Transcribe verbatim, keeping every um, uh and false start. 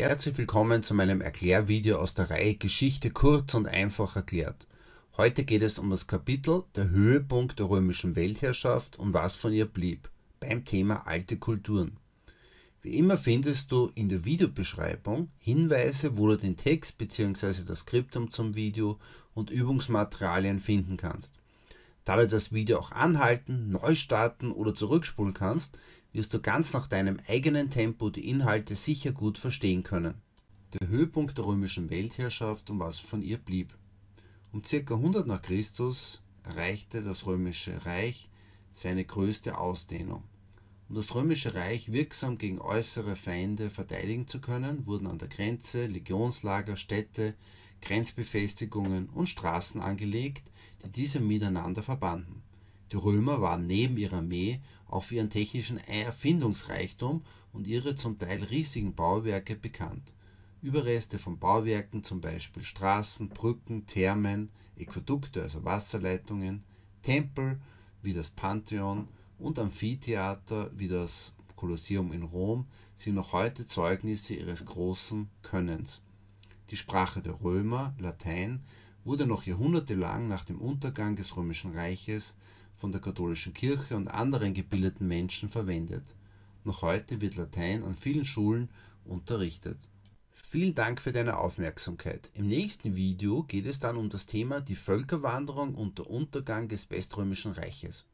Herzlich willkommen zu meinem Erklärvideo aus der Reihe Geschichte kurz und einfach erklärt. Heute geht es um das Kapitel Der Höhepunkt der römischen Weltherrschaft und was von ihr blieb, beim Thema alte Kulturen. Wie immer findest du in der Videobeschreibung Hinweise, wo du den Text bzw. das Skriptum zum Video und Übungsmaterialien finden kannst. Da du das Video auch anhalten, neu starten oder zurückspulen kannst, wirst du ganz nach deinem eigenen Tempo die Inhalte sicher gut verstehen können. Der Höhepunkt der römischen Weltherrschaft und was von ihr blieb. Um ca. hundert nach Christus erreichte das Römische Reich seine größte Ausdehnung. Um das Römische Reich wirksam gegen äußere Feinde verteidigen zu können, wurden an der Grenze Legionslager, Städte, Grenzbefestigungen und Straßen angelegt, die diese miteinander verbanden. Die Römer waren neben ihrer Armee auch für ihren technischen Erfindungsreichtum und ihre zum Teil riesigen Bauwerke bekannt. Überreste von Bauwerken, zum Beispiel Straßen, Brücken, Thermen, Aquädukte, also Wasserleitungen, Tempel wie das Pantheon und Amphitheater wie das Kolosseum in Rom, sind noch heute Zeugnisse ihres großen Könnens. Die Sprache der Römer, Latein, wurde noch jahrhundertelang nach dem Untergang des Römischen Reiches von der katholischen Kirche und anderen gebildeten Menschen verwendet. Noch heute wird Latein an vielen Schulen unterrichtet. Vielen Dank für deine Aufmerksamkeit. Im nächsten Video geht es dann um das Thema die Völkerwanderung und der Untergang des Weströmischen Reiches.